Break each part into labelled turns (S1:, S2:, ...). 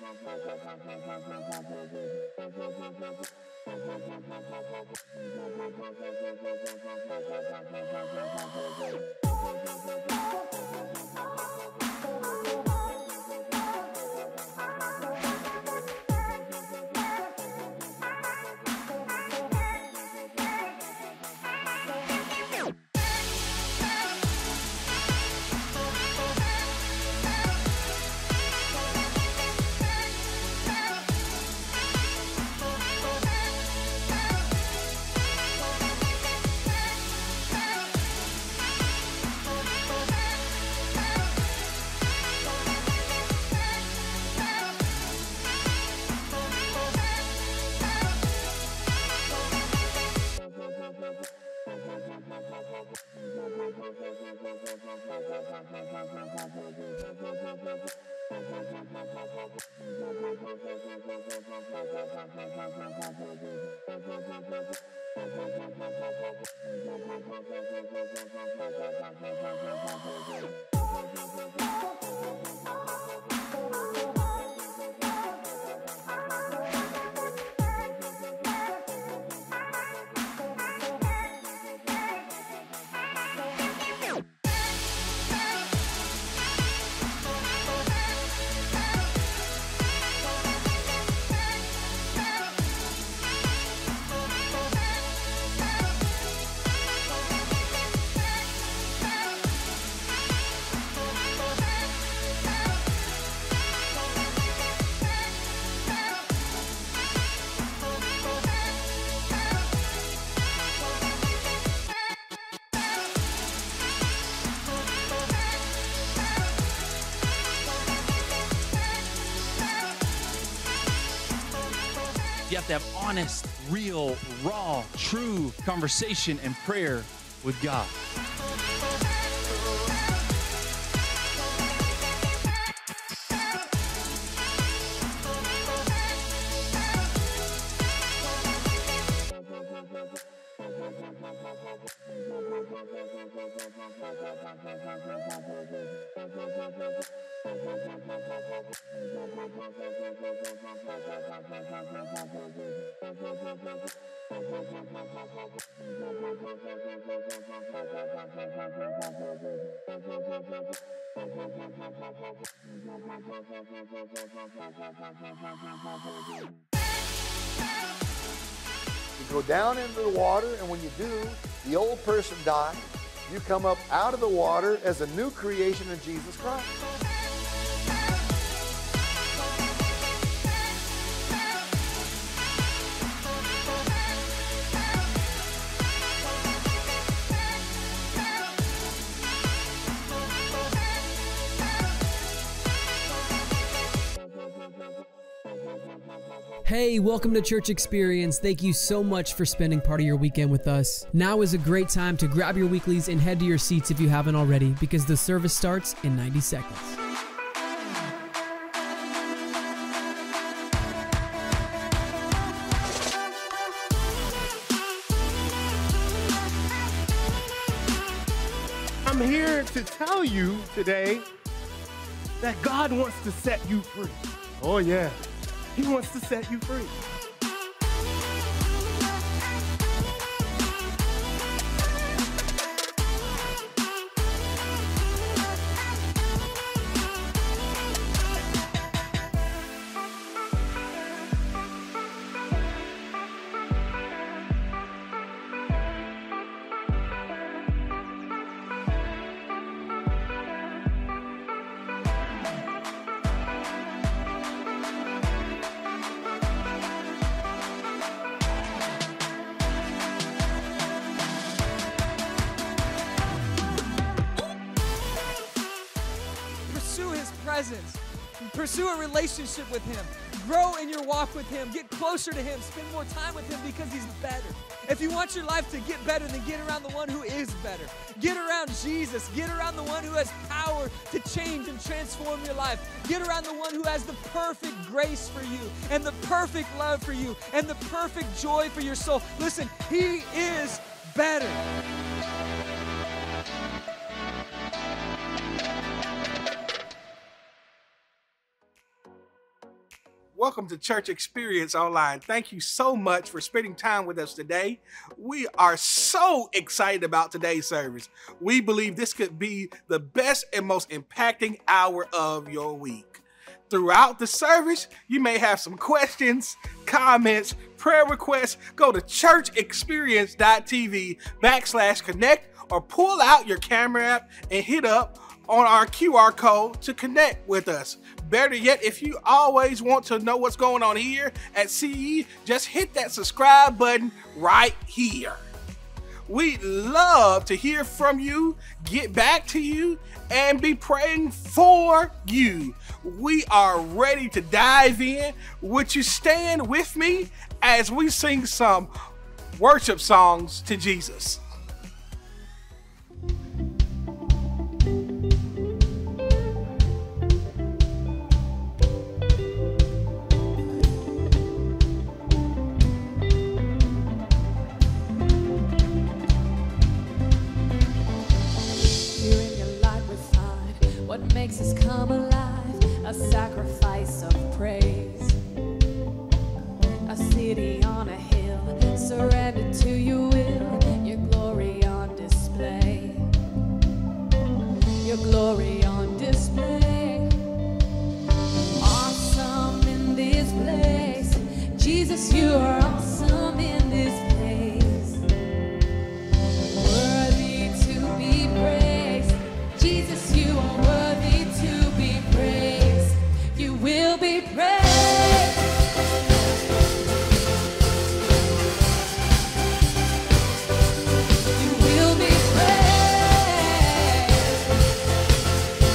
S1: You have to have honest, real, raw, true conversation and prayer with God.
S2: You go down into the water, and when you do, the old person dies. You come up out of the water as a new creation in Jesus Christ.
S3: Hey, welcome to Church Experience. Thank you so much for spending part of your weekend with us. Now is a great time to grab your weeklies and head to your seats if you haven't already, because the service starts in 90 seconds.
S4: I'm here to tell you today that God wants to set you free. Oh yeah, He wants to set you free.
S5: Pursue a relationship with Him. Grow in your walk with Him. Get closer to Him. Spend more time with Him because He's better. If you want your life to get better, then get around the one who is better. Get around Jesus. Get around the one who has power to change and transform your life. Get around the one who has the perfect grace for you and the perfect love for you and the perfect joy for your soul. Listen, He is better.
S6: Welcome to Church Experience Online. Thank you so much for spending time with us today. We are so excited about today's service. We believe this could be the best and most impacting hour of your week. Throughout the service, you may have some questions, comments, prayer requests. Go to churchexperience.tv/connect or pull out your camera app and hit up on our QR code to connect with us. Better yet, if you always want to know what's going on here at CE, just hit that subscribe button right here. We'd love to hear from you, get back to you, and be praying for you. We are ready to dive in. Would you stand with me as we sing some worship songs to Jesus?
S7: What makes us come alive? A sacrifice of praise. A city on a hill, surrendered to your will. Your glory on display. Your glory on display. Awesome in this place. Jesus, you are awesome in this place. Worthy to be praised. Jesus, you are worthy to be praised. You will be praised. You will be praised.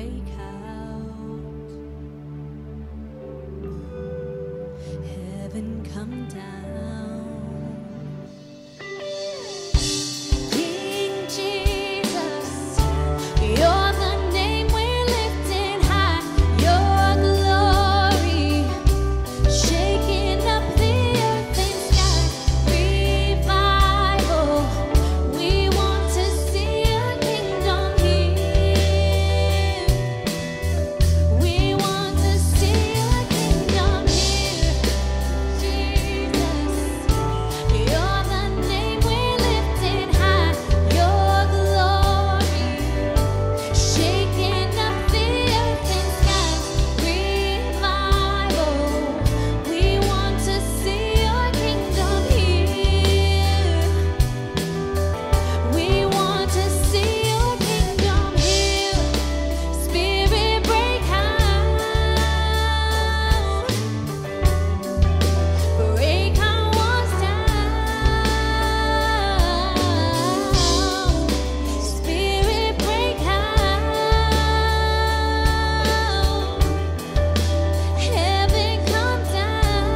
S7: break out. Heaven come down. King Jesus, you're the name we're lifting high. Your glory shaking up the earth and sky. Revival, we want to see your kingdom here. We want to see your kingdom here. Jesus, you're the name we're lifting high. Your glory shaking up the earth and skies. Revival, we want to see your kingdom here. We want to see your kingdom here. Spirit break out. Break our walls down. Spirit break out. Heaven come down.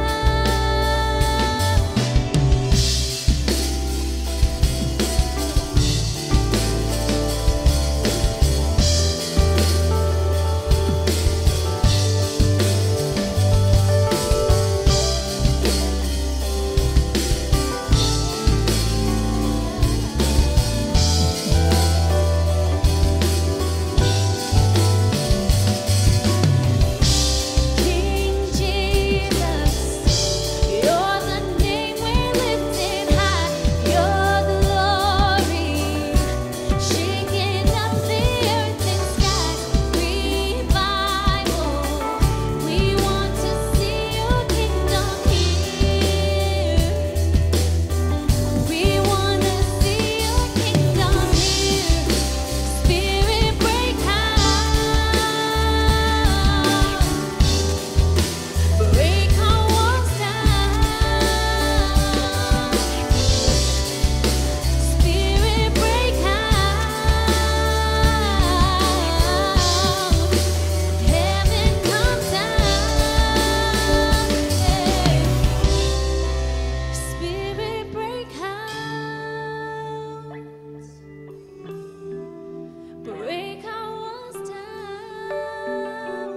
S7: King Jesus, you're the name we're lifting high. Your glory shaking up the earth and sky. Revival, we want to see your kingdom here. We want to see your kingdom here. Spirit break out. Break our walls down. Spirit break out. Heaven come down. Spirit break out. Break our walls down.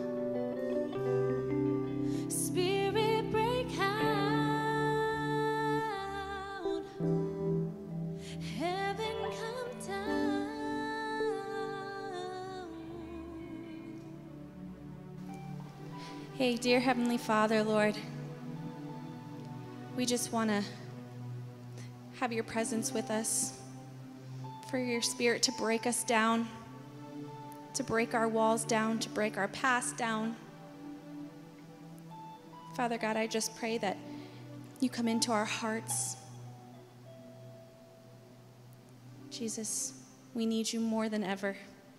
S7: Spirit break out. Heaven come down. Hey, dear Heavenly Father, Lord, we just want to have your presence with us, for your Spirit to break us down, to break our walls down, to break our past down. Father God, I just pray that you come into our hearts. Jesus, we need you more than ever.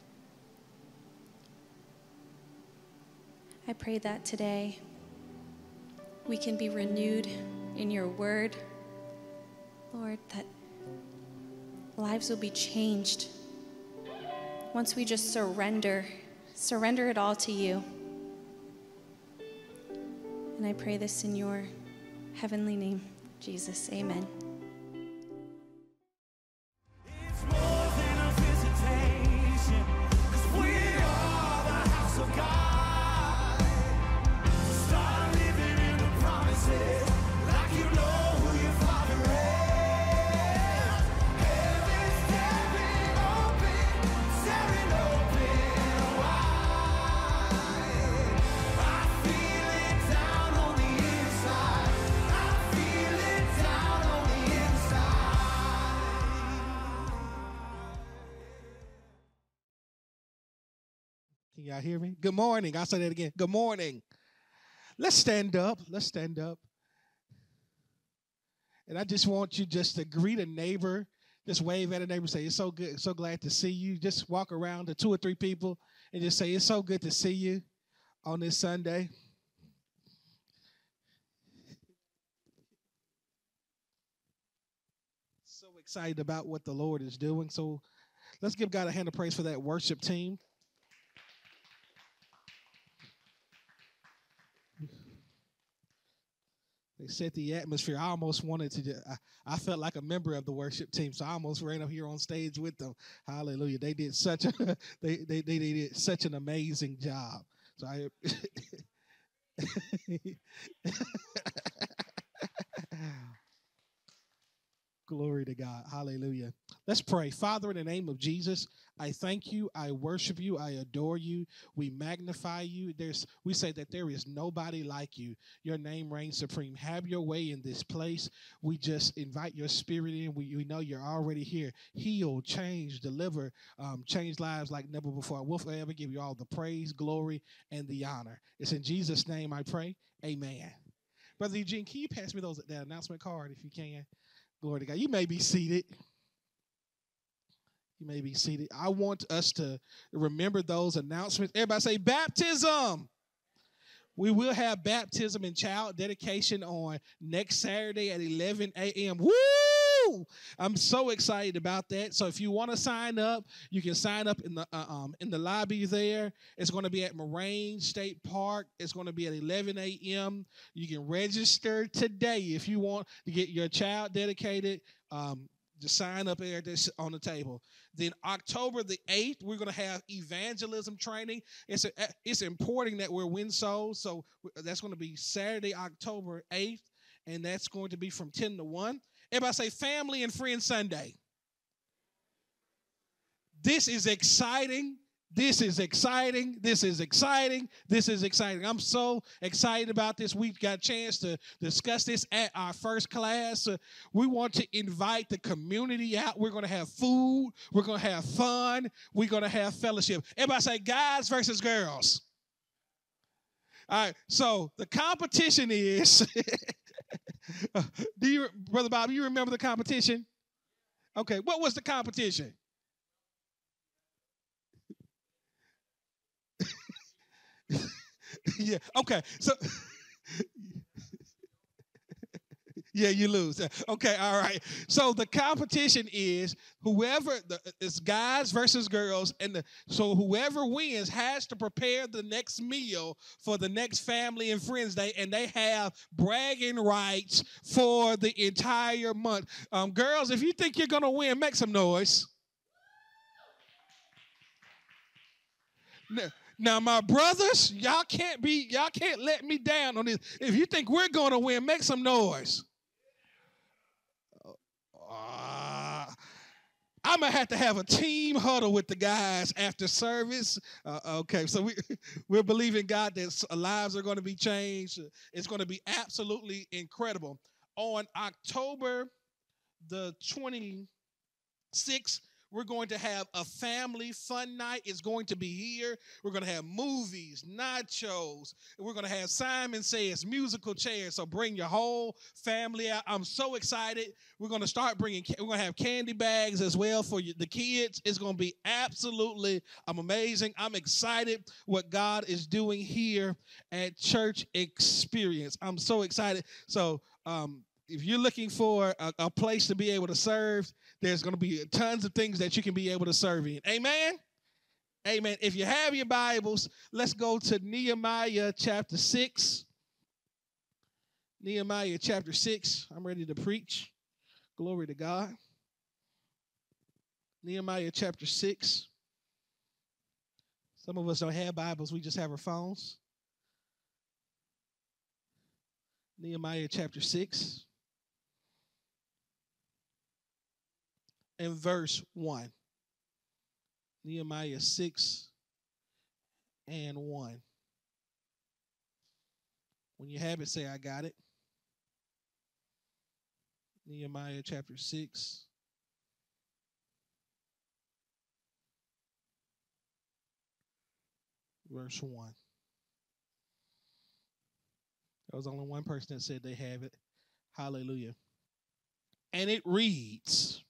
S7: I pray that today we can be renewed in your word, Lord, that lives will be changed once we just surrender it all to you. And I pray this in your heavenly name, Jesus. Amen.
S8: It's more than a visitation, 'cause we are the house of God. So start living in the promises, like you know who your Father is. Heaven's tearing open wide. I feel it down on the inside. I feel it down on the inside.
S6: Can y'all hear me? Good morning. I'll say that again. Good morning. Let's stand up. Let's stand up. And I just want you just to greet a neighbor. Just wave at a neighbor. Say, it's so good. So glad to see you. Just walk around to 2 or 3 people and just say, it's so good to see you on this Sunday. So excited about what the Lord is doing. So let's give God a hand of praise for that worship team. They set the atmosphere. I almost wanted to. I felt like a member of the worship team, so I almost ran up here on stage with them. Hallelujah! They did such a they did such an amazing job. So I. Glory to God. Hallelujah. Let's pray. Father, in the name of Jesus, I thank you. I worship you. I adore you. We magnify you. We say that there is nobody like you. Your name reigns supreme. Have your way in this place. We just invite your spirit in. We know you're already here. Heal, change, deliver, change lives like never before. We'll forever give you all the praise, glory, and the honor. It's in Jesus' name I pray. Amen. Brother Eugene, can you pass me that announcement card if you can? Glory to God. You may be seated. You may be seated. I want us to remember those announcements. Everybody say baptism. We will have baptism and child dedication on next Saturday at 11 a.m. Woo! I'm so excited about that. So if you want to sign up, you can sign up in the lobby there. It's going to be at Moraine State Park. It's going to be at 11 a.m. You can register today if you want to get your child dedicated. Just sign up there on the table. Then October the 8th, we're going to have evangelism training. It's important that we're win souls. So that's going to be Saturday, October 8th, and that's going to be from 10 to 1. Everybody say Family and Friends Sunday. This is exciting. This is exciting. This is exciting. This is exciting. I'm so excited about this. We've got a chance to discuss this at our first class. We want to invite the community out. We're going to have food. We're going to have fun. We're going to have fellowship. Everybody say guys versus girls. All right. So the competition is, Brother Bob, you remember the competition? Okay. What was the competition? Yeah, okay. So, yeah, you lose. Okay, all right. So the competition is it's guys versus girls, and so whoever wins has to prepare the next meal for the next Family and Friends Day, and they have bragging rights for the entire month. Girls, if you think you're gonna win, make some noise. Now, my brothers, y'all can't let me down on this. If you think we're going to win, make some noise. I'm going to have a team huddle with the guys after service. Okay, so we're believing God that lives are going to be changed. It's going to be absolutely incredible. On October the 26th, we're going to have a family fun night. It's going to be here. We're going to have movies, nachos. We're going to have Simon Says musical chairs. So bring your whole family out. I'm so excited. We're going to have candy bags as well for the kids. It's going to be absolutely amazing. I'm excited what God is doing here at Church Experience. I'm so excited. So, if you're looking for a place to be able to serve, there's going to be tons of things that you can be able to serve in. Amen? Amen. If you have your Bibles, let's go to Nehemiah chapter 6. Nehemiah chapter 6. I'm ready to preach. Glory to God. Nehemiah chapter 6. Some of us don't have Bibles. We just have our phones. Nehemiah chapter 6. And verse 1. Nehemiah 6 and 1. When you have it, say, I got it. Nehemiah chapter 6. Verse 1. There was only one person that said they have it. Hallelujah. And it reads,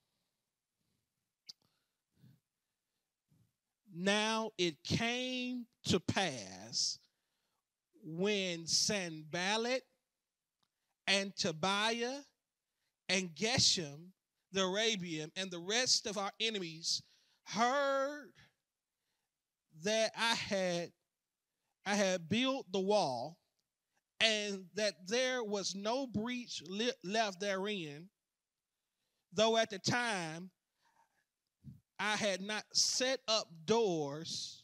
S6: now it came to pass when Sanballat and Tobiah and Geshem the Arabian and the rest of our enemies heard that I had built the wall and that there was no breach left therein, though at the time I had not set up doors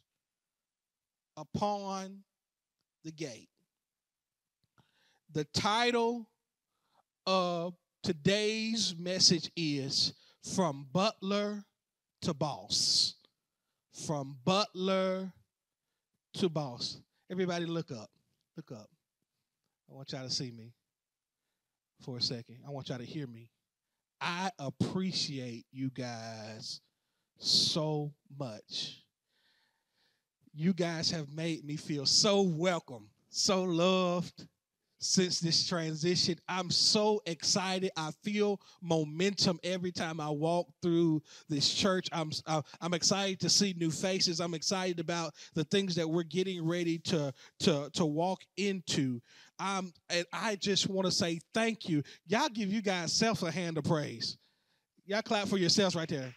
S6: upon the gate. The title of today's message is From Butler to Boss. From Butler to Boss. Everybody look up. Look up. I want y'all to see me for a second. I want y'all to hear me. I appreciate you guys so much. You guys have made me feel so welcome, so loved since this transition. I'm so excited. I feel momentum every time I walk through this church. I'm excited to see new faces. I'm excited about the things that we're getting ready to walk into. And I just want to say thank you. Y'all give you guys self a hand of praise. Y'all clap for yourselves right there.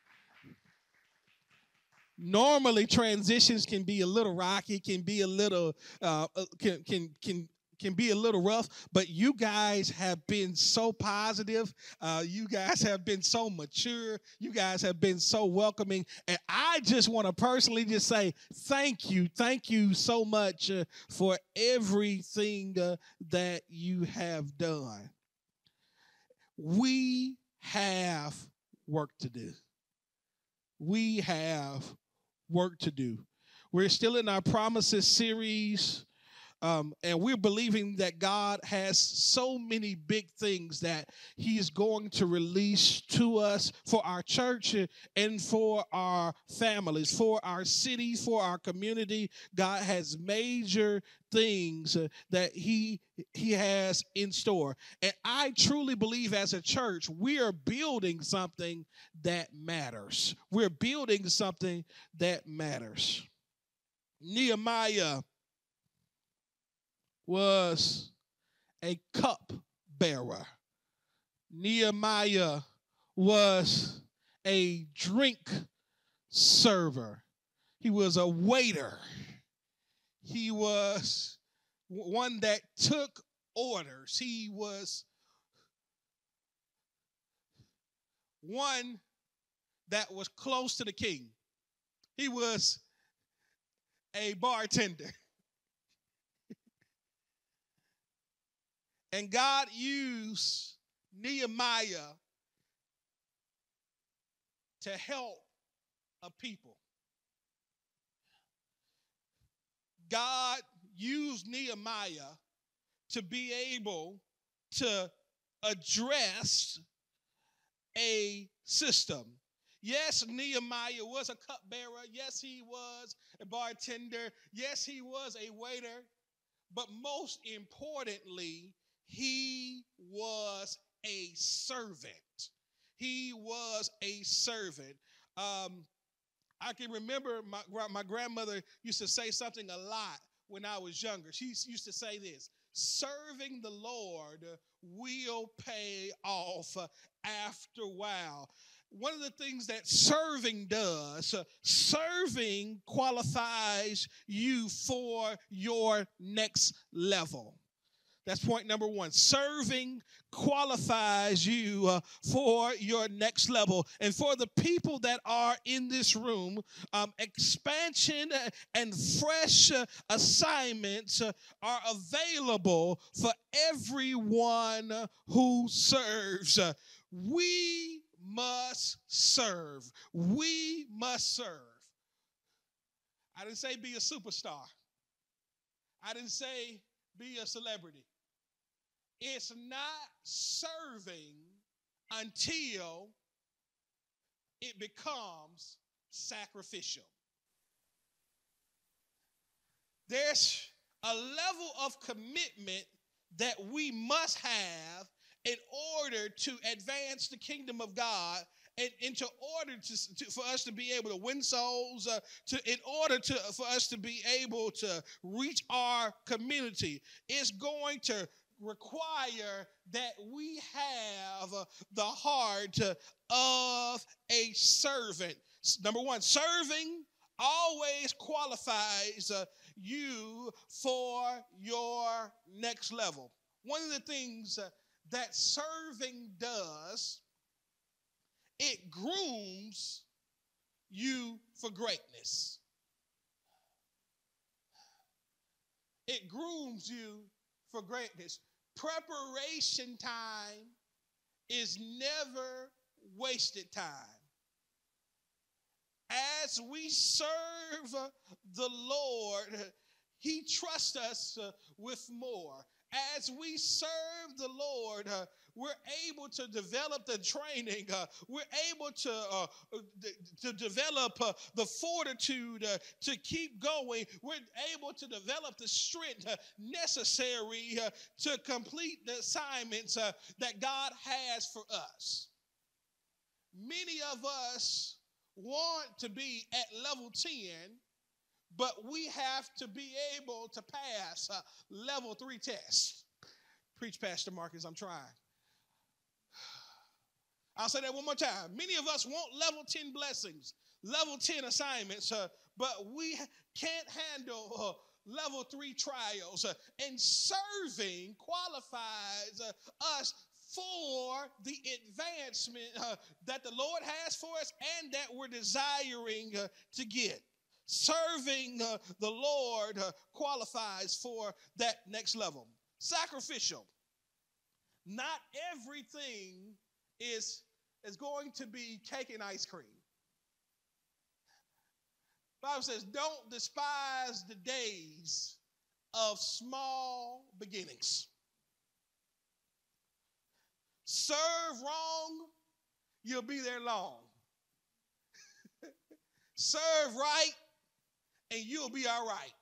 S6: Normally, transitions can be a little rocky, can be a little can be a little rough, but you guys have been so positive. You guys have been so mature. You guys have been so welcoming, and I just want to personally just say thank you so much for everything that you have done. We have work to do. We have work to do. We're still in our Promises series, and we're believing that God has so many big things that he is going to release to us for our church and for our families, for our city, for our community. God has major things that he has in store. And I truly believe as a church, we are building something that matters. We're building something that matters. Nehemiah was a cup bearer. Nehemiah was a drink server. He was a waiter. He was one that took orders. He was one that was close to the king. He was a bartender. And God used Nehemiah to help a people. God used Nehemiah to be able to address a system. Yes, Nehemiah was a cupbearer. Yes, he was a bartender. Yes, he was a waiter. But most importantly, he was a servant. He was a servant. I can remember my grandmother used to say something a lot when I was younger. She used to say this: serving the Lord will pay off after a while. One of the things that serving does, serving qualifies you for your next level. That's point number one. Serving qualifies you for your next level. And for the people that are in this room, expansion and fresh assignments are available for everyone who serves. We must serve. We must serve. I didn't say be a superstar. I didn't say be a celebrity. It's not serving until it becomes sacrificial. There's a level of commitment that we must have in order to advance the kingdom of God, and in order for us to be able to win souls, for us to be able to reach our community. It's going to require that we have the heart of a servant. Number one, serving always qualifies you for your next level. One of the things that serving does, it grooms you for greatness. It grooms you for greatness. Preparation time is never wasted time. As we serve the Lord, He trusts us with more. As we serve the Lord, we're able to develop the training. We're able to develop the fortitude to keep going. We're able to develop the strength necessary to complete the assignments that God has for us. Many of us want to be at level 10, but we have to be able to pass level 3 tests. Preach, Pastor Marcus, I'm trying. I'll say that one more time. Many of us want level 10 blessings, level 10 assignments, but we can't handle level 3 trials. And serving qualifies us for the advancement that the Lord has for us and that we're desiring to get. Serving the Lord qualifies for that next level. Sacrificial. Not everything is going to be cake and ice cream. The Bible says, don't despise the days of small beginnings. Serve wrong, you'll be there long. Serve right, and you'll be all right.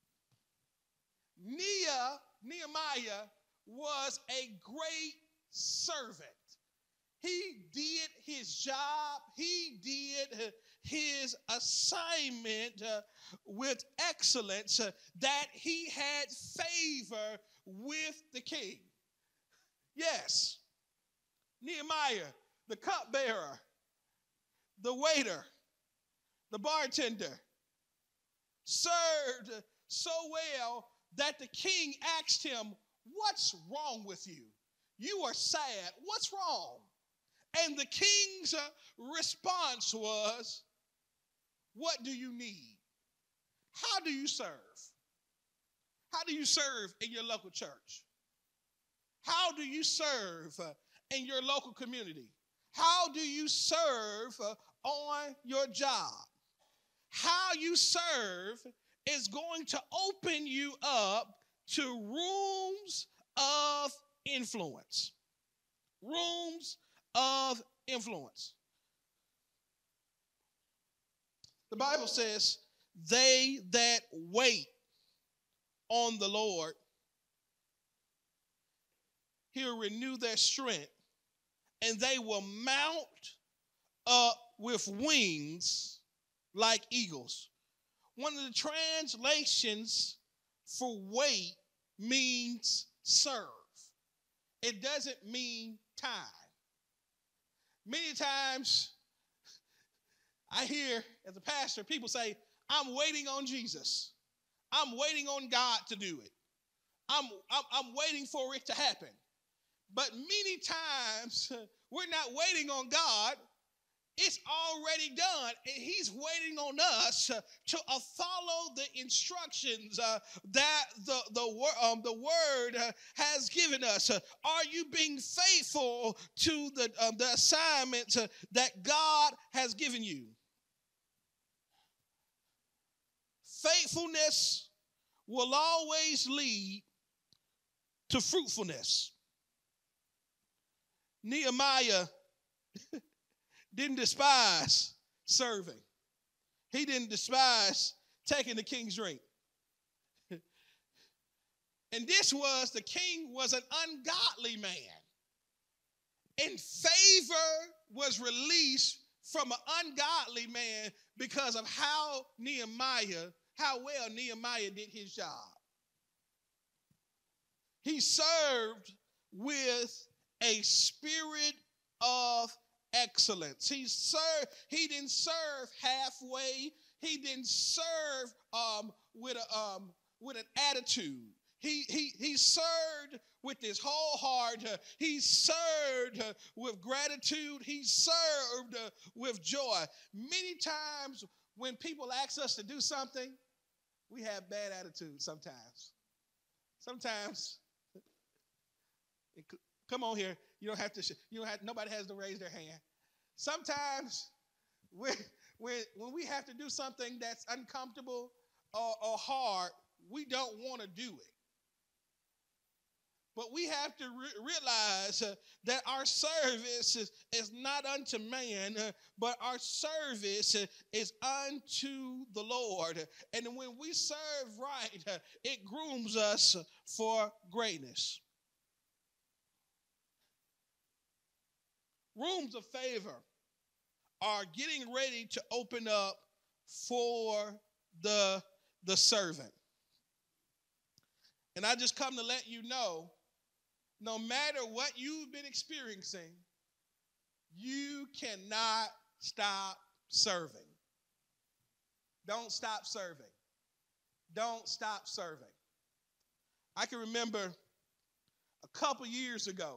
S6: Nehemiah was a great servant. He did his job. He did his assignment with excellence, that he had favor with the king. Yes, Nehemiah, the cupbearer, the waiter, the bartender, served so well that the king asked him, "What's wrong with you? You are sad. What's wrong?" And the king's response was, "What do you need?" How do you serve? How do you serve in your local church? How do you serve in your local community? How do you serve on your job? How you serve is going to open you up to rooms of influence. Rooms of influence. The Bible says, they that wait on the Lord, He'll renew their strength, and they will mount up with wings like eagles. One of the translations for wait means serve. It doesn't mean time. Many times I hear as a pastor people say, "I'm waiting on Jesus. I'm waiting on God to do it. I'm waiting for it to happen." But many times we're not waiting on God. It's already done, and He's waiting on us to follow the instructions that the Word has given us. Are you being faithful to the assignment that God has given you? Faithfulness will always lead to fruitfulness. Nehemiah didn't despise serving. He didn't despise taking the king's drink. And the king was an ungodly man. And favor was released from an ungodly man because of how well Nehemiah did his job. He served with a spirit of excellence. He didn't serve halfway.
S9: he didn't serve with an attitude. He served with his whole heart. He served with gratitude. He served with joy. Many times when people ask us to do something, we have bad attitude sometimes. Sometimes, come on here. You don't have to. Nobody has to raise their hand. Sometimes, when we have to do something that's uncomfortable or hard, we don't want to do it. But we have to realize that our service is not unto man, but our service is unto the Lord. And when we serve right, it grooms us for greatness. Rooms of favor are getting ready to open up for the servant. And I just come to let you know, no matter what you've been experiencing, you cannot stop serving. Don't stop serving. Don't stop serving. I can remember a couple years ago,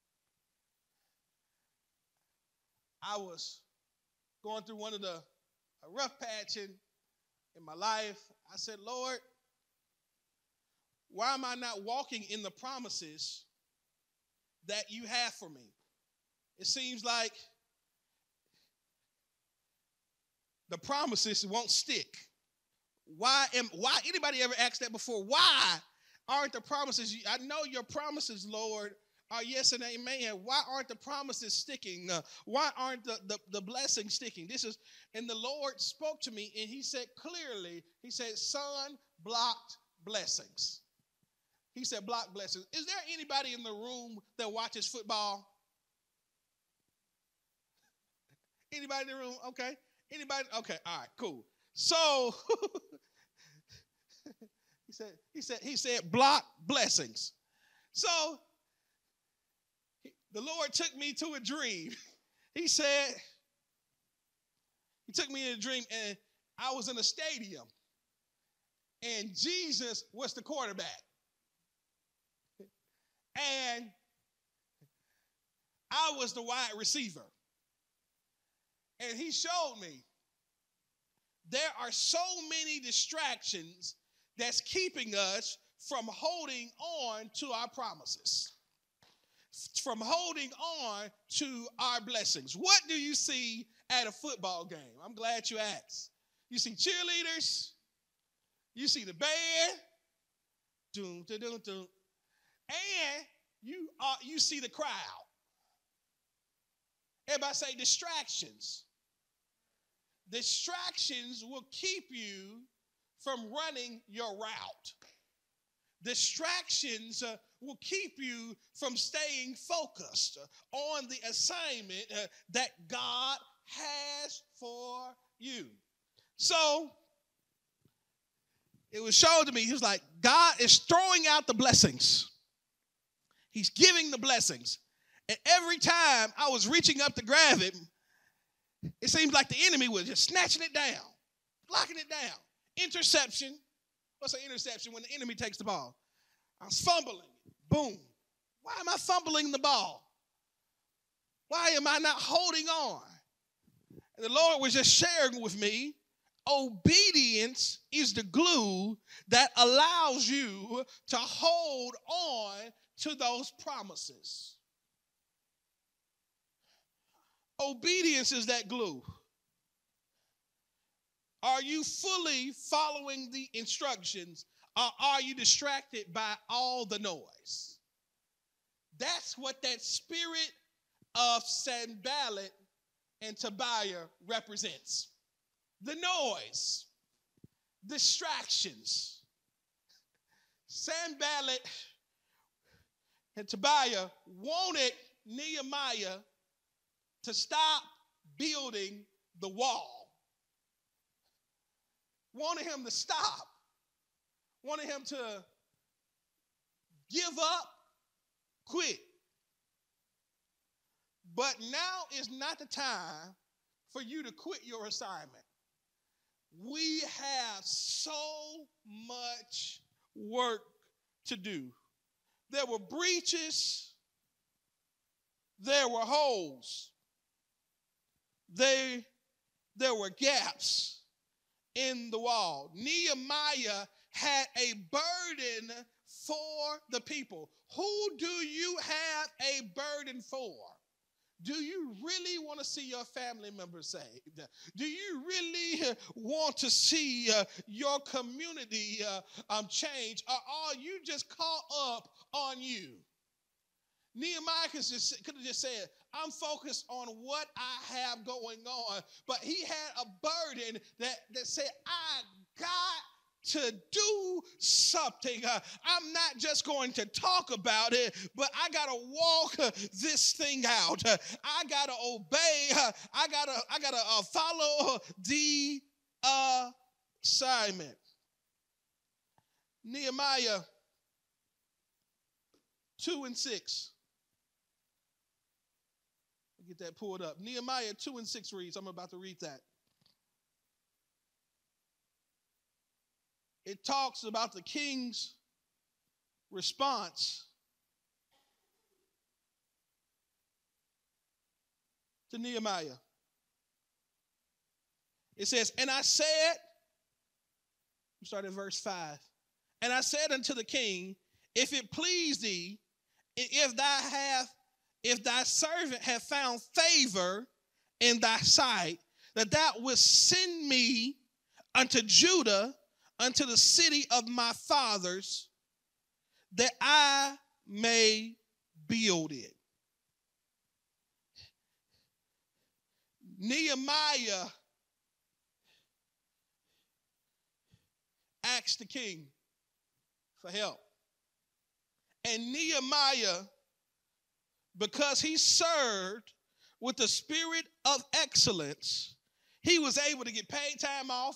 S9: I was going through one of the rough patching in my life. I said, Lord, why am I not walking in the promises that you have for me? It seems like the promises won't stick. Why anybody ever asked that before? Why aren't the promises? I know your promises, Lord, are yes and amen. Why aren't the promises sticking? Why aren't the blessings sticking? And the Lord spoke to me and he said clearly, he said, son, blocked blessings. He said, block blessings. Is there anybody in the room that watches football? Anybody in the room? Okay. Anybody? Okay. All right, cool. So he said, block blessings. So the Lord took me to a dream. He took me in a dream, and I was in a stadium, and Jesus was the quarterback. And I was the wide receiver. And he showed me there are so many distractions that's keeping us from holding on to our promises, from holding on to our blessings. What do you see at a football game? I'm glad you asked. You see cheerleaders. You see the band. Doom, doom, doom, doom. And you see the crowd. Everybody say distractions. Distractions will keep you from running your route. Distractions will keep you from staying focused on the assignment that God has for you. So it was shown to me, he was like, God is throwing out the blessings. He's giving the blessings. And every time I was reaching up to grab it, it seems like the enemy was just snatching it down, blocking it down. Interception. What's an interception? When the enemy takes the ball. I was fumbling it. Boom. Why am I fumbling the ball? Why am I not holding on? And the Lord was just sharing with me, obedience is the glue that allows you to hold on to those promises. Obedience is that glue. Are you fully following the instructions, or are you distracted by all the noise? That's what that spirit of Sanballat and Tobiah represents. The noise, distractions. Sanballat and Tobiah wanted Nehemiah to stop building the wall. Wanted him to stop. Wanted him to give up, quit. But now is not the time for you to quit your assignment. we have so much work to do. There were breaches. There were holes. There were gaps in the wall. Nehemiah had a burden for the people. Who do you have a burden for? Do you really want to see your family members saved? Do you really want to see your community change? Or are you just caught up on you? Nehemiah could have just said, I'm focused on what I have going on. But he had a burden that said, I got to do something. I'm not just going to talk about it, but I got to walk this thing out. I got to obey. I got to follow the assignment. Nehemiah 2:6. Get that pulled up. Nehemiah 2:6 reads, I'm about to read that. It talks about the king's response to Nehemiah. It says, and I said, we start at verse 5. And I said unto the king, if it please thee, if thy servant have found favor in thy sight, that thou wouldst send me unto Judah, unto the city of my fathers, that I may build it. Nehemiah asked the king for help. And Nehemiah, because he served with the spirit of excellence, he was able to get paid time off.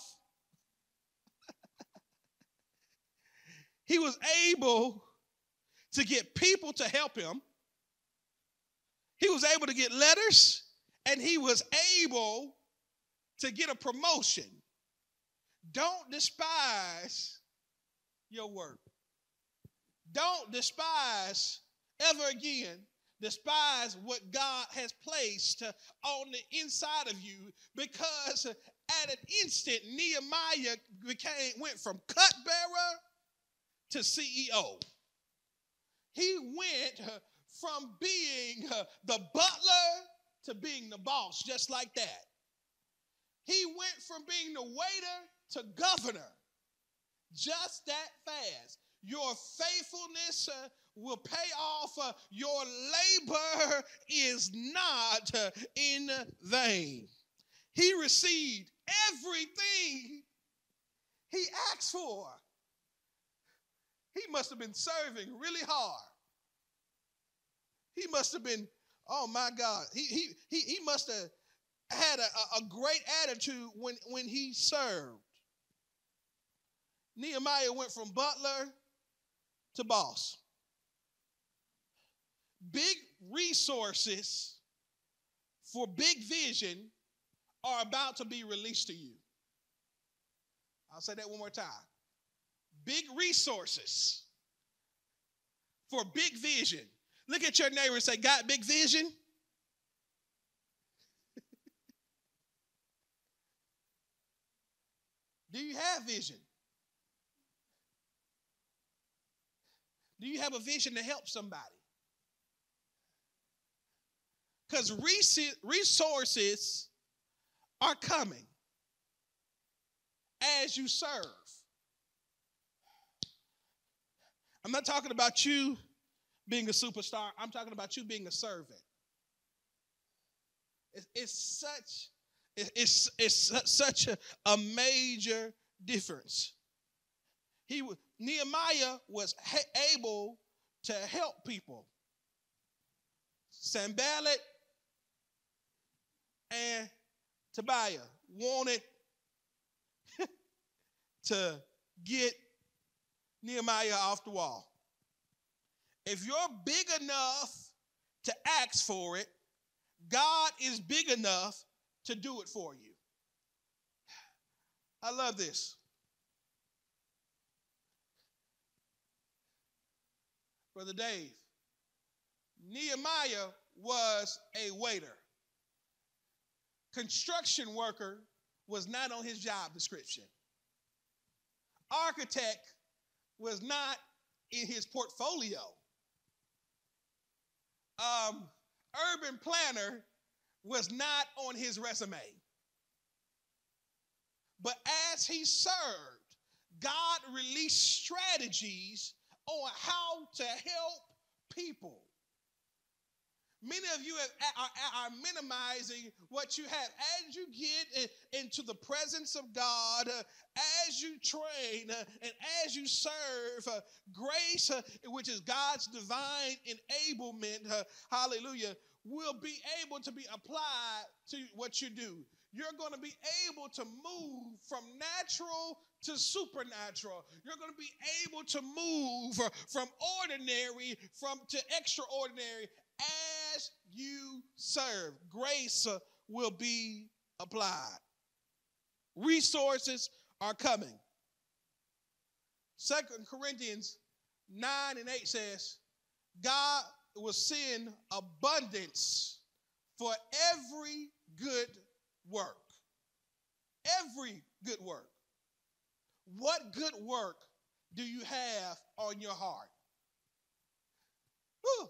S9: He was able to get people to help him. He was able to get letters, and he was able to get a promotion. Don't despise your work. Don't despise ever again. Despise what God has placed on the inside of you, because at an instant, Nehemiah went from cupbearer to CEO. He went from being the butler to being the boss, just like that. He went from being the waiter to governor, just that fast. Your faithfulness will pay off. Your labor is not in vain. He received everything he asked for. He must have been serving really hard. He must have been, oh my God, he must have had a great attitude when he served. Nehemiah went from butler to boss. Big resources for big vision are about to be released to you. I'll say that one more time. Big resources for big vision. Look at your neighbor and say, got big vision? Do you have vision? Do you have a vision to help somebody? Because resources are coming as you serve. I'm not talking about you being a superstar. I'm talking about you being a servant. It's such a major difference. Nehemiah was able to help people. Sanballat and Tobiah wanted to get Nehemiah off the wall. If you're big enough to ask for it, God is big enough to do it for you. I love this. Brother Dave, Nehemiah was a waiter. Construction worker was not on his job description. Architect was not in his portfolio. Urban planner was not on his resume. But as he served, God released strategies on how to help people. Many of you are minimizing what you have. As you get into the presence of God, as you train and as you serve, grace, which is God's divine enablement, hallelujah, will be able to be applied to what you do. You're going to be able to move from natural to supernatural. You're going to be able to move from ordinary to extraordinary as you serve. Grace will be applied. Resources are coming. 2 Corinthians 9:8 says, God will send abundance for every good work. Every good work. What good work do you have on your heart? Whew.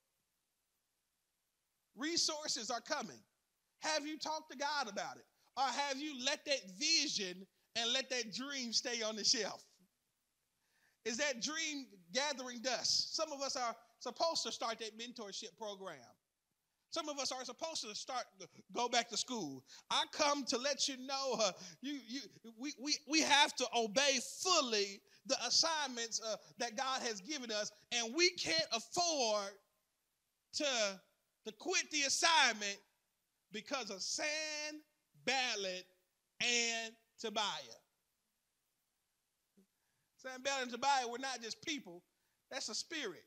S9: Resources are coming. Have you talked to God about it? Or have you let that vision and let that dream stay on the shelf? Is that dream gathering dust? Some of us are supposed to start that mentorship program. Some of us are supposed to go back to school. I come to let you know we have to obey fully the assignments that God has given us, and we can't afford to quit the assignment because of Sanballat and Tobiah. Sanballat and Tobiah were not just people. That's a spirit.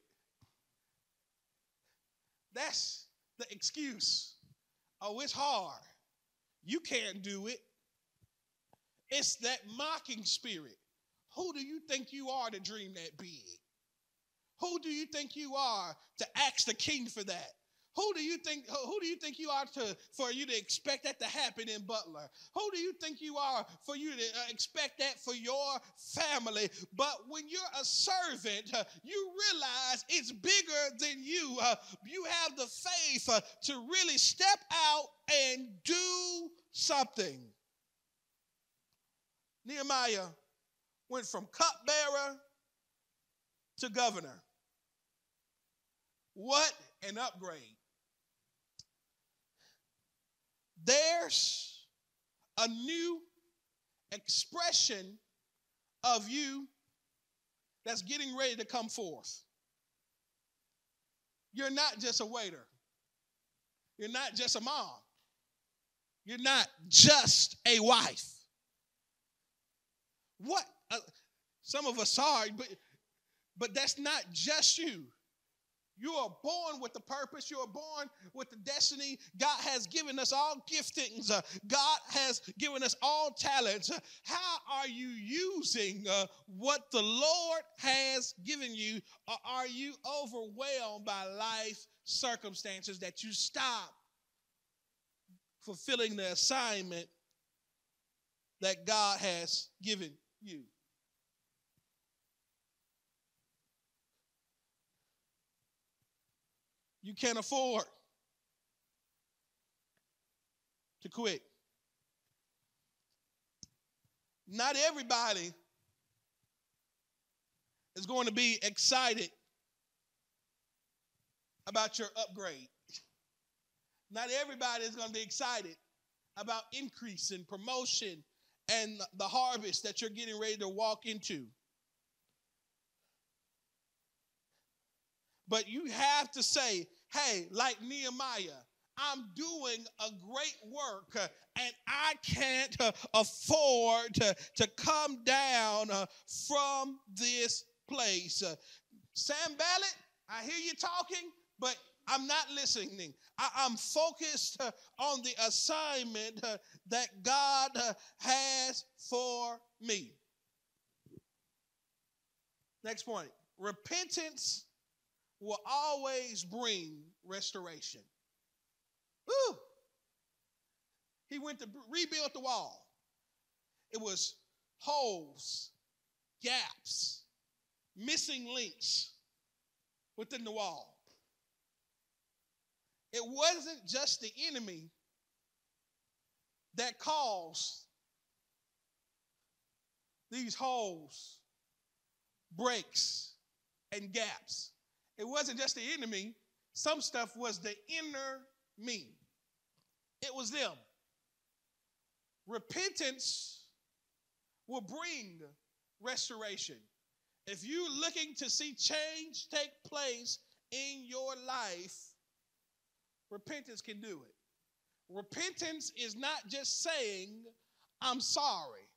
S9: That's the excuse. Oh, it's hard. You can't do it. It's that mocking spirit. Who do you think you are to dream that big? Who do you think you are to ask the king for that? Who do you think you are for you to expect that to happen in Butler? Who do you think you are for you to expect that for your family? But when you're a servant, you realize it's bigger than you. You have the faith to really step out and do something. Nehemiah went from cupbearer to governor. What an upgrade. There's a new expression of you that's getting ready to come forth. You're not just a waiter. You're not just a mom. You're not just a wife. What? Some of us are, but that's not just you. You are born with the purpose. You are born with the destiny. God has given us all giftings. God has given us all talents. How are you using what the Lord has given you? Or are you overwhelmed by life circumstances that you stop fulfilling the assignment that God has given you? You can't afford to quit. Not everybody is going to be excited about your upgrade. Not everybody is going to be excited about increase and promotion and the harvest that you're getting ready to walk into. But you have to say, hey, like Nehemiah, I'm doing a great work and I can't afford to come down from this place. Sanballat, I hear you talking, but I'm not listening. I'm focused on the assignment that God has for me. Next point. Repentance will always bring restoration. Woo! He went to rebuild the wall. It was holes, gaps, missing links within the wall. It wasn't just the enemy that caused these holes, breaks, and gaps. It wasn't just the enemy. Some stuff was the inner me. It was them. Repentance will bring restoration. If you're looking to see change take place in your life, repentance can do it. Repentance is not just saying, I'm sorry.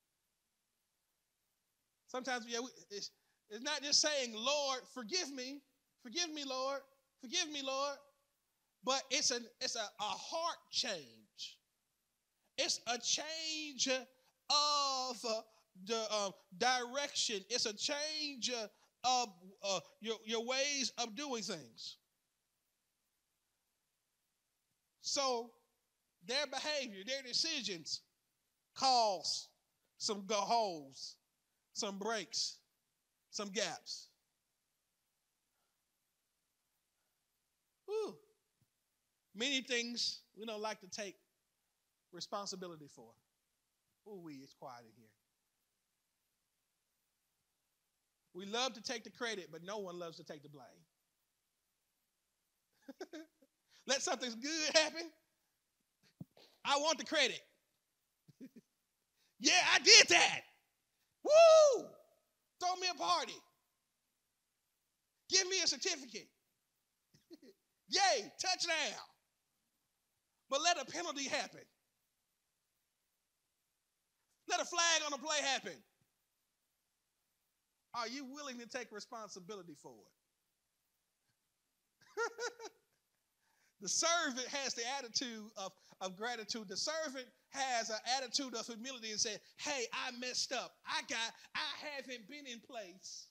S9: Sometimes it's not just saying, Lord, forgive me, Lord, forgive me, Lord. But it's a heart change. It's a change of the direction. It's a change of your ways of doing things. So their behavior, their decisions cause some holes, some breaks, some gaps. Whew. Many things we don't like to take responsibility for. Ooh, it's quiet in here. We love to take the credit, but no one loves to take the blame. Let something good happen. I want the credit. Yeah, I did that. Woo! Throw me a party. Give me a certificate. Yay, touchdown. But let a penalty happen. Let a flag on the play happen. Are you willing to take responsibility for it? The servant has the attitude of gratitude. The servant has an attitude of humility and said, hey, I messed up. I haven't been in place.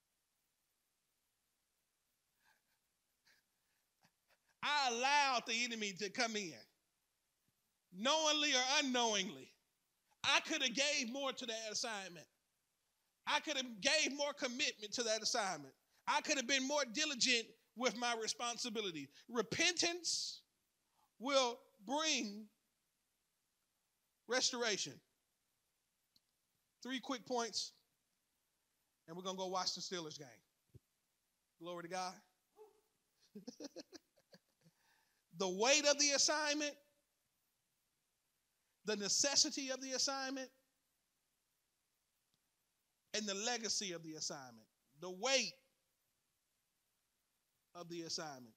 S9: I allowed the enemy to come in, knowingly or unknowingly. I could have gave more to that assignment. I could have gave more commitment to that assignment. I could have been more diligent with my responsibility. Repentance will bring restoration. 3 quick points, and we're going to go watch the Steelers game. Glory to God. The weight of the assignment, the necessity of the assignment, and the legacy of the assignment. The weight of the assignment.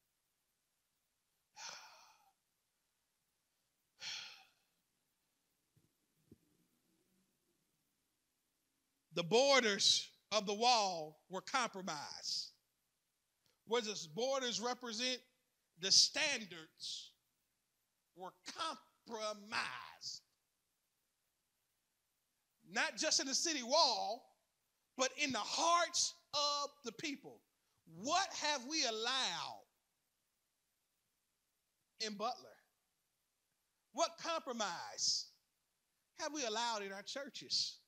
S9: The borders of the wall were compromised. What does borders represent? The standards were compromised. Not just in the city wall, but in the hearts of the people. What have we allowed in Butler? What compromise have we allowed in our churches?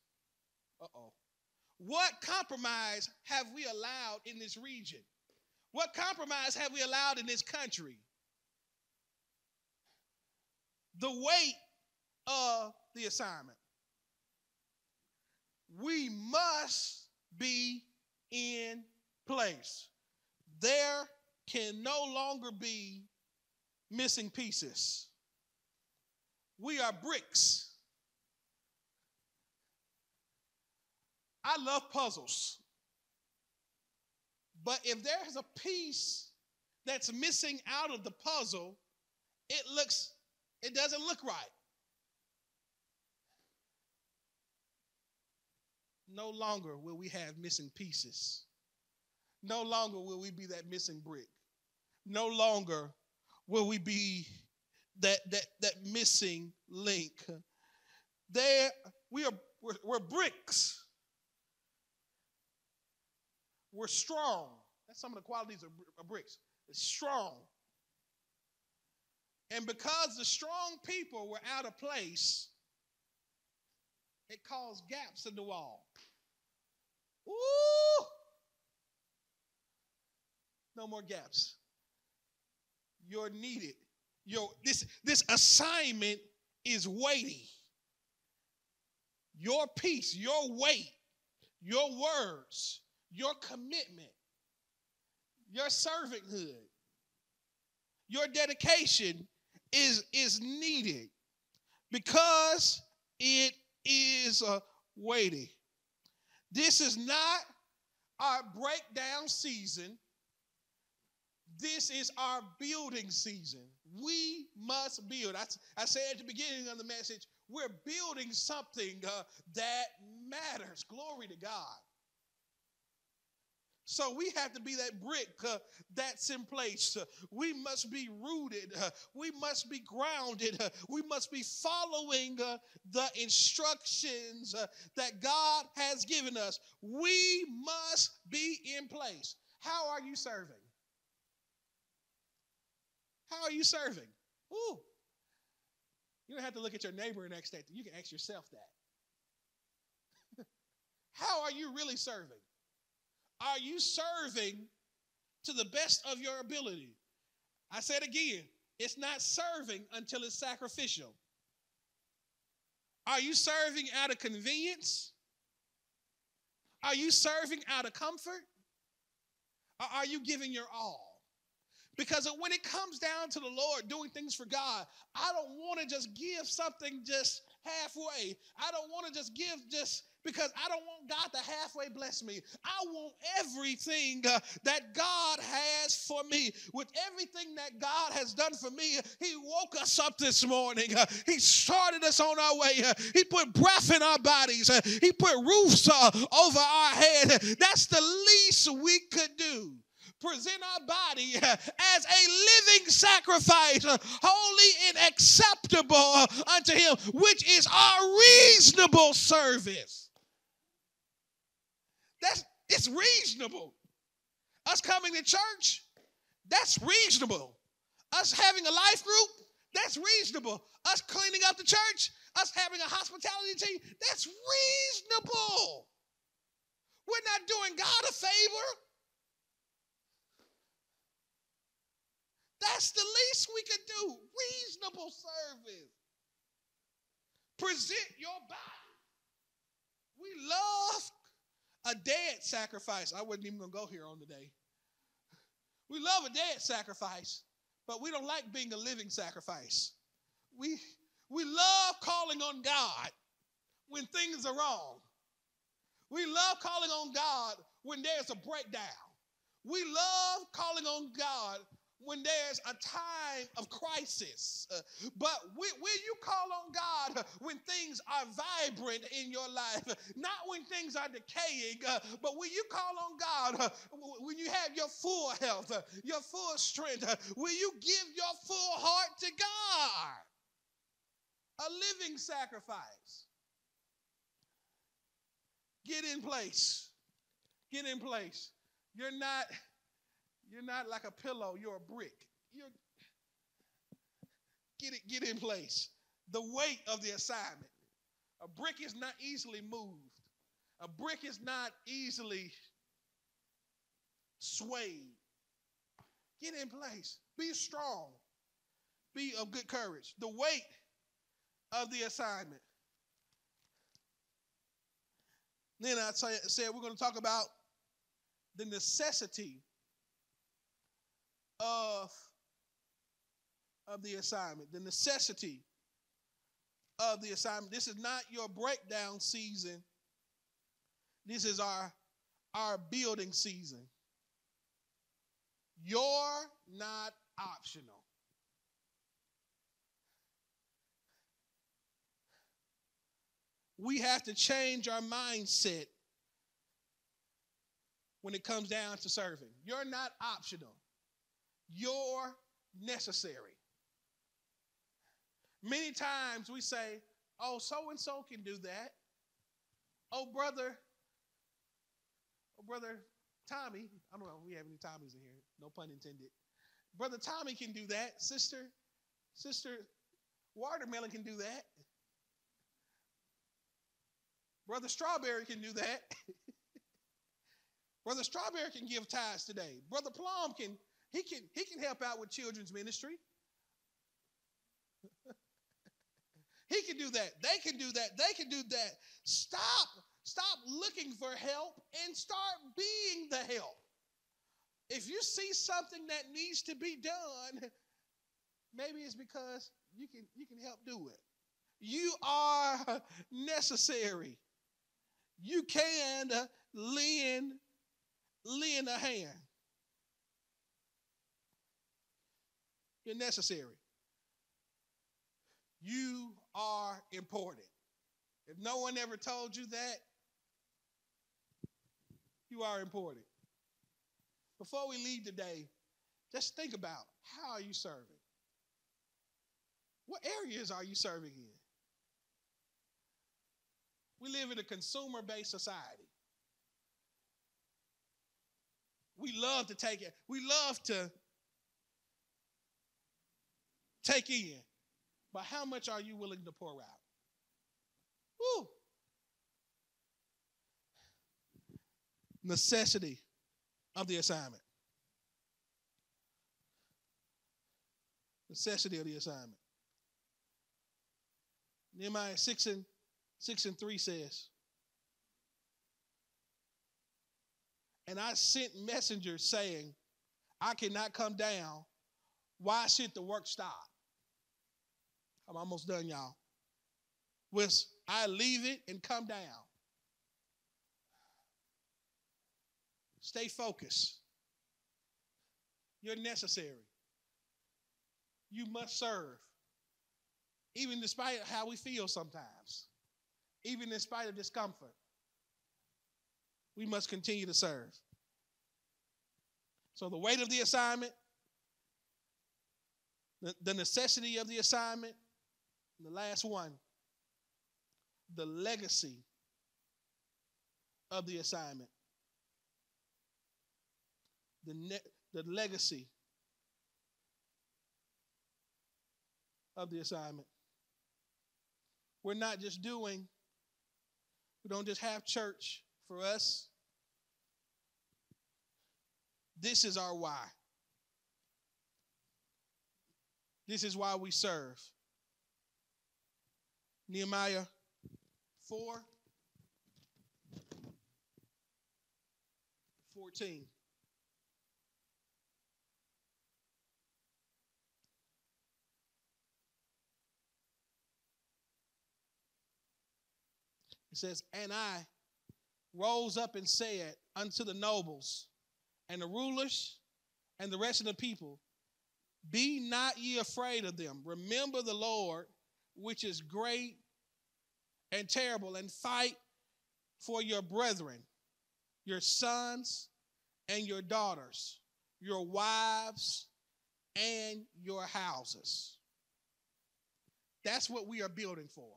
S9: What compromise have we allowed in this region? What compromise have we allowed in this country? The weight of the assignment. We must be in place. There can no longer be missing pieces. We are bricks. I love puzzles. But if there's a piece that's missing out of the puzzle, it doesn't look right. No longer will we have missing pieces. No longer will we be that missing brick. No longer will we be that missing link. We're bricks. We're strong. That's some of the qualities of bricks. It's strong. And because the strong people were out of place, it caused gaps in the wall. Ooh! No more gaps. You're needed. This assignment is weighty. Your peace, your weight, your words, your commitment, your servanthood, your dedication is needed because it is weighty. This is not our breakdown season. This is our building season. We must build. I said at the beginning of the message, we're building something that matters. Glory to God. So we have to be that brick that's in place. We must be rooted. We must be grounded. We must be following the instructions that God has given us. We must be in place. How are you serving? How are you serving? Ooh. You don't have to look at your neighbor and ask that. You can ask yourself that. How are you really serving? Are you serving to the best of your ability? I said again, it's not serving until it's sacrificial. Are you serving out of convenience? Are you serving out of comfort? Or are you giving your all? Because when it comes down to the Lord doing things for God, I don't want to just give something just halfway. I don't want to just give just because I don't want God to halfway bless me. I want everything that God has for me. With everything that God has done for me, he woke us up this morning. He started us on our way. He put breath in our bodies. He put roofs over our head. That's the least we could do. Present our body as a living sacrifice, holy and acceptable unto him, which is our reasonable service. It's reasonable. Us coming to church, that's reasonable. Us having a life group, that's reasonable. Us cleaning up the church, us having a hospitality team, that's reasonable. We're not doing God a favor. That's the least we could do. Reasonable service. Present your body. We love a dead sacrifice. I wasn't even going to go here on today. We love a dead sacrifice, but we don't like being a living sacrifice. We love calling on God when things are wrong. We love calling on God when there's a breakdown. We love calling on God when there's a time of crisis. But will you call on God when things are vibrant in your life? Not when things are decaying, but will you call on God when you have your full health, your full strength? Will you give your full heart to God? A living sacrifice. Get in place. Get in place. You're not like a pillow, you're a brick. Get in place. The weight of the assignment. A brick is not easily moved. A brick is not easily swayed. Get in place. Be strong. Be of good courage. The weight of the assignment. Then I said we're going to talk about the necessity of the assignment. The necessity of the assignment. This is not your breakdown season. This is our building season. You're not optional. We have to change our mindset when it comes down to serving. You're not optional. You're necessary. Many times we say, oh, so-and-so can do that. Oh, brother Tommy, I don't know if we have any Tommies in here, no pun intended. Brother Tommy can do that. Sister Watermelon can do that. Brother Strawberry can do that. Brother Strawberry can give tithes today. Brother Plum can help out with children's ministry. He can do that. They can do that. They can do that. Stop looking for help and start being the help. If you see something that needs to be done, maybe it's because you can help do it. You are necessary. You can lend a hand. You're necessary. You are important. If no one ever told you that, you are important. Before we leave today, just think about, how are you serving? What areas are you serving in? We live in a consumer-based society. We love to take it. We love to take in. But how much are you willing to pour out? Woo! Necessity of the assignment. Necessity of the assignment. Nehemiah 6:3 says, and I sent messengers saying, I cannot come down. Why should the work stop? I'm almost done, y'all. Was I leave it and come down? Stay focused. You're necessary. You must serve. Even despite how we feel sometimes. Even in spite of discomfort. We must continue to serve. So the weight of the assignment, the necessity of the assignment, and the last one, the legacy of the assignment. The legacy of the assignment. We don't just have church for us. This is our why. This is why we serve. Nehemiah 4:14. It says, and I rose up and said unto the nobles and the rulers and the rest of the people, be not ye afraid of them. Remember the Lord, which is great and terrible, and fight for your brethren, your sons and your daughters, your wives and your houses. That's what we are building for.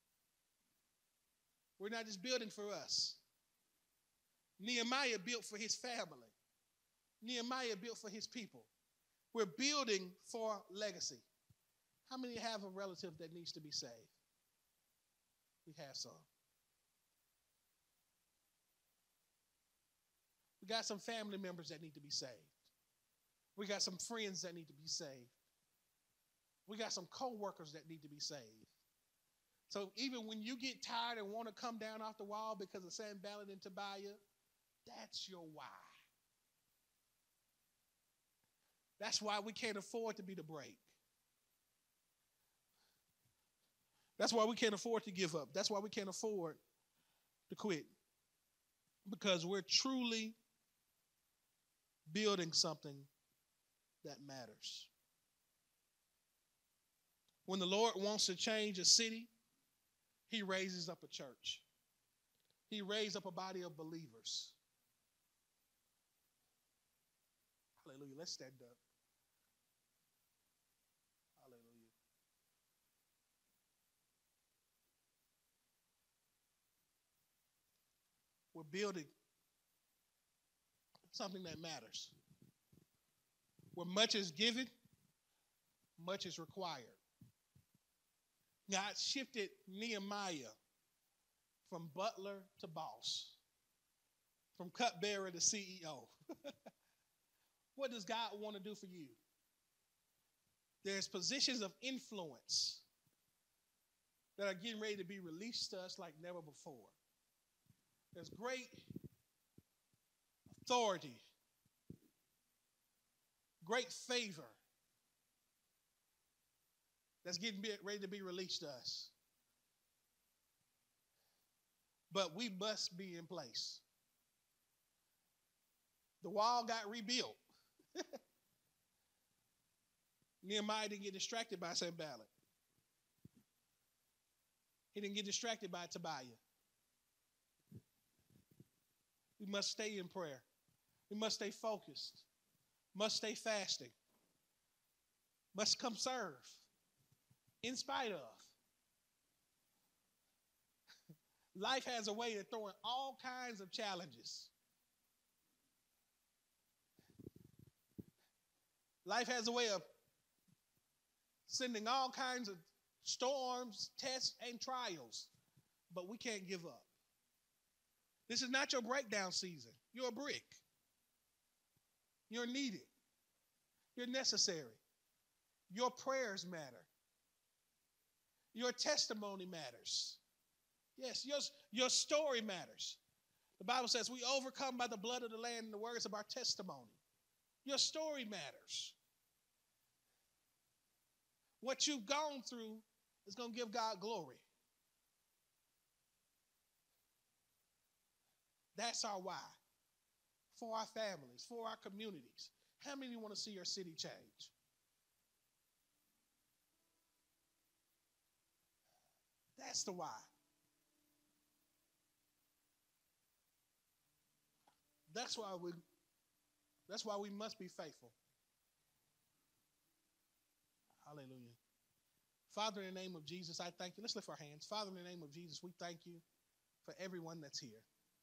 S9: We're not just building for us. Nehemiah built for his family. Nehemiah built for his people. We're building for legacy. How many have a relative that needs to be saved? We have some. We got some family members that need to be saved. We got some friends that need to be saved. We got some co-workers that need to be saved. So even when you get tired and want to come down off the wall because of Sanballat and Tobiah, that's your why. That's why we can't afford to be the break. That's why we can't afford to give up. That's why we can't afford to quit. Because we're truly building something that matters. When the Lord wants to change a city, He raises up a church. He raised up a body of believers. Hallelujah. Let's stand up. we're building something that matters. Where much is given, much is required. God shifted Nehemiah from butler to boss, from cupbearer to CEO. What does God want to do for you? There's positions of influence that are getting ready to be released to us like never before. There's great authority, great favor that's getting ready to be released to us. But we must be in place. The wall got rebuilt. Nehemiah didn't get distracted by Sanballat. He didn't get distracted by Tobiah. We must stay in prayer. We must stay focused. Must stay fasting. Must come serve in spite of. Life has a way of throwing all kinds of challenges. Life has a way of sending all kinds of storms, tests, and trials. But we can't give up. This is not your breakdown season. You're a brick. You're needed. You're necessary. Your prayers matter. Your testimony matters. Yes, your story matters. The Bible says we overcome by the blood of the Lamb and the words of our testimony. Your story matters. What you've gone through is going to give God glory. That's our why. For our families, for our communities. How many want to see your city change? That's the why. That's why we must be faithful. Hallelujah. Father, in the name of Jesus, I thank you. Let's lift our hands. Father, in the name of Jesus, we thank you for everyone that's here.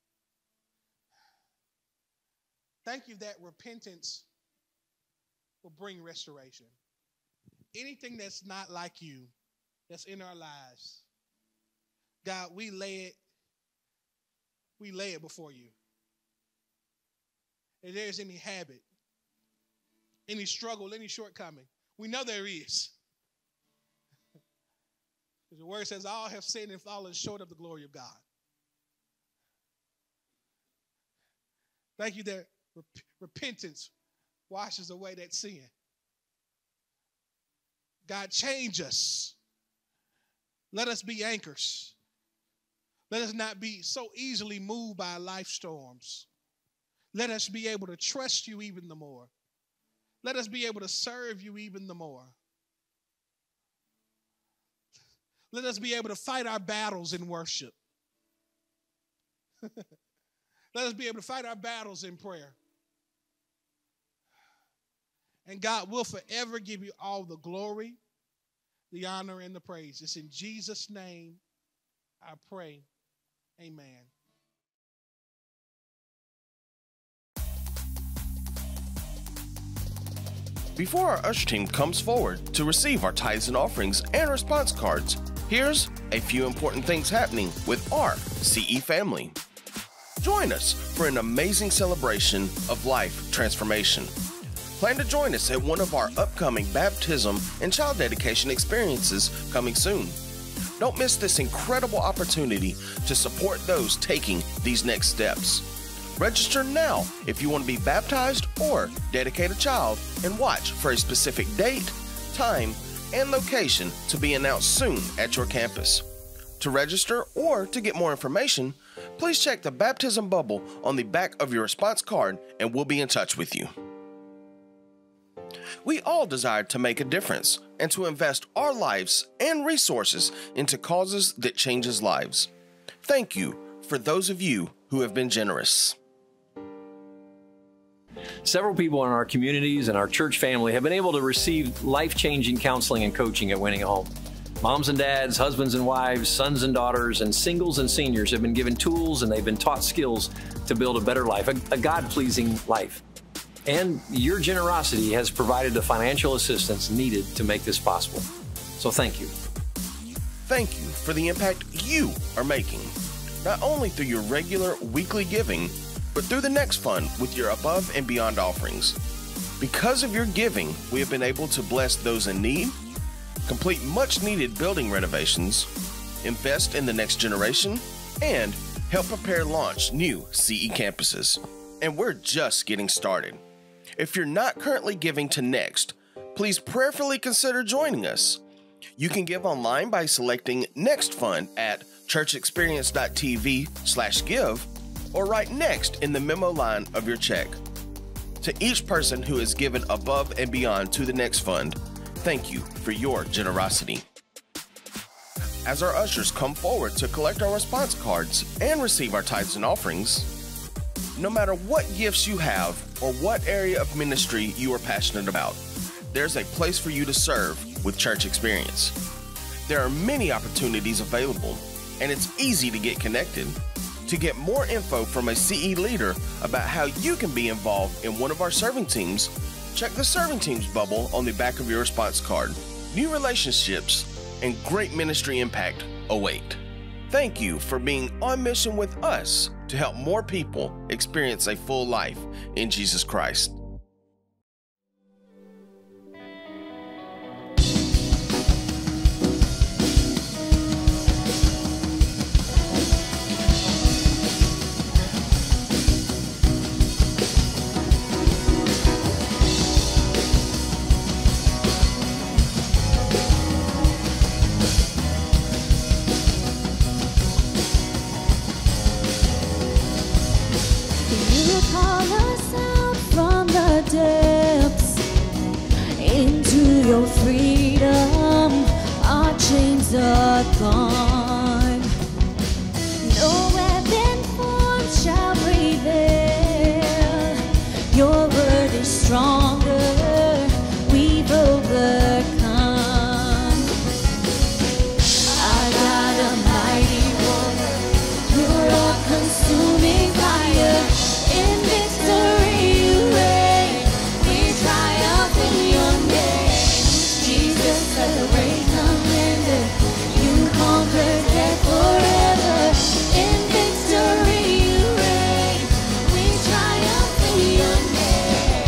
S9: Thank you that repentance will bring restoration. Anything that's not like you, that's in our lives, God, we lay it before you. If there's any habit, any struggle, any shortcoming, we know there is. Because the word says, all have sinned and fallen short of the glory of God. Thank you that repentance washes away that sin. God, change us. Let us be anchors. Let us not be so easily moved by life storms. Let us be able to trust you even the more. Let us be able to serve you even the more. Let us be able to fight our battles in worship. Let us be able to fight our battles in prayer. And God will forever give you all the glory, the honor, and the praise. It's in Jesus' name I pray. Amen.
S10: Before our usher team comes forward to receive our tithes and offerings and response cards, here's a few important things happening with our CE family. Join us for an amazing celebration of life transformation. Plan to join us at one of our upcoming baptism and child dedication experiences coming soon. Don't miss this incredible opportunity to support those taking these next steps. Register now if you want to be baptized or dedicate a child, and watch for a specific date, time, and location to be announced soon at your campus. To register or to get more information, please check the baptism bubble on the back of your response card and we'll be in touch with you. We all desire to make a difference and to invest our lives and resources into causes that changes lives. Thank you for those of you who have been generous.
S11: Several people in our communities and our church family have been able to receive life-changing counseling and coaching at Winning a Home. Moms and dads, husbands and wives, sons and daughters, and singles and seniors have been given tools and they've been taught skills to build a better life, a God-pleasing life. And your generosity has provided the financial assistance needed to make this possible. So thank you.
S10: Thank you for the impact you are making, not only through your regular weekly giving, but through the next fund with your above and beyond offerings. Because of your giving, we have been able to bless those in need, complete much-needed building renovations, invest in the next generation, and help prepare launch new CE campuses. And we're just getting started. If you're not currently giving to Next, please prayerfully consider joining us. You can give online by selecting Next Fund at churchexperience.tv/give or write Next in the memo line of your check. To each person who has given above and beyond to the Next Fund, thank you for your generosity. As our ushers come forward to collect our response cards and receive our tithes and offerings, no matter what gifts you have or what area of ministry you are passionate about, there's a place for you to serve with Church Experience. There are many opportunities available, and it's easy to get connected. To get more info from a CE leader about how you can be involved in one of our serving teams, check the serving teams bubble on the back of your response card. New relationships and great ministry impact await. Thank you for being on mission with us to help more people experience a full life in Jesus Christ.
S12: Your freedom, our chains are gone. No weapon formed shall prevail. Your word is stronger. We've overcome. I got a mighty warrior. You're a consuming fire. In victory you reign. We triumph in your name. The great commander, you conquered death forever. In victory you reign. We triumph in your name.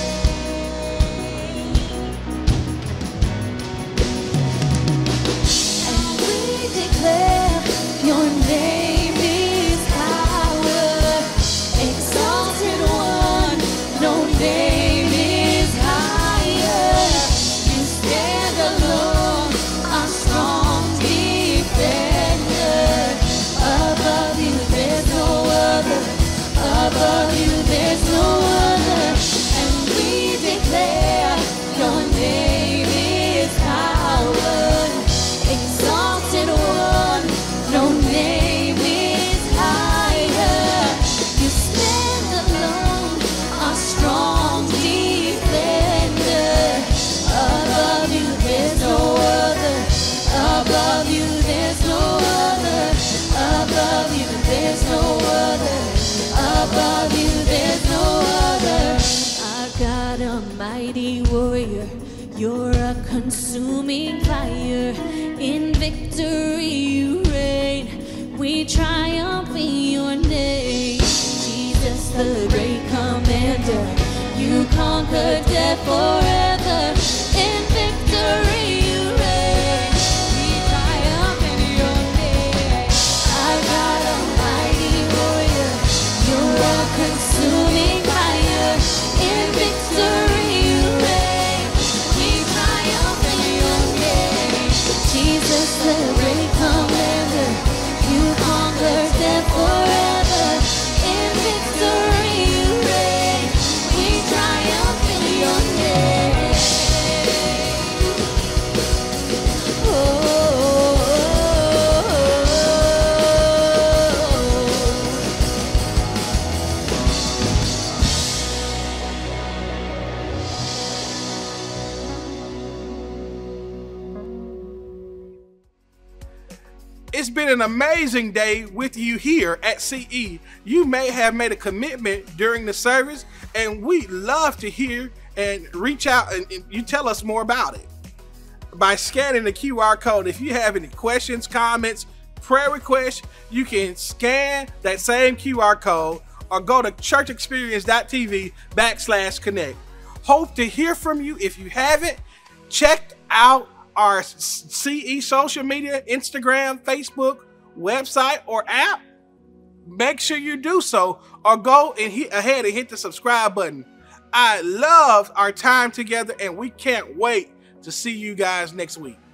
S12: And we declare your name is power. Exalted one, no name is higher. You stand alone, a strong defender. Above you there's no other. Above you there's no other. And we declare your name is power. Exalted one, no name is higher. You stand alone, a strong defender. Above you there's no other. Above you there's no other. Above you there's no other. Above you there's no other. I've got a mighty warrior. You're a consuming fire. In victory you reign. We triumph in your name. Jesus the great commander. You conquered death forever. In victory you reign. We triumph in your name. I got a mighty warrior. You're a consuming fire. In victory you reign. We triumph in your name. Jesus the great commander. You conquered death forever. In victory you reign. We triumph in your name.
S6: It's been an amazing day with you here at CE. You may have made a commitment during the service, and we'd love to hear and reach out and you tell us more about it by scanning the QR code. If you have any questions, comments, prayer requests, you can scan that same QR code or go to churchexperience.tv/connect. Hope to hear from you. If you haven't, check out our CE social media, Instagram, Facebook, website, or app. Make sure you do so, or go and ahead and hit the subscribe button. I love our time together, and we can't wait to see you guys next week.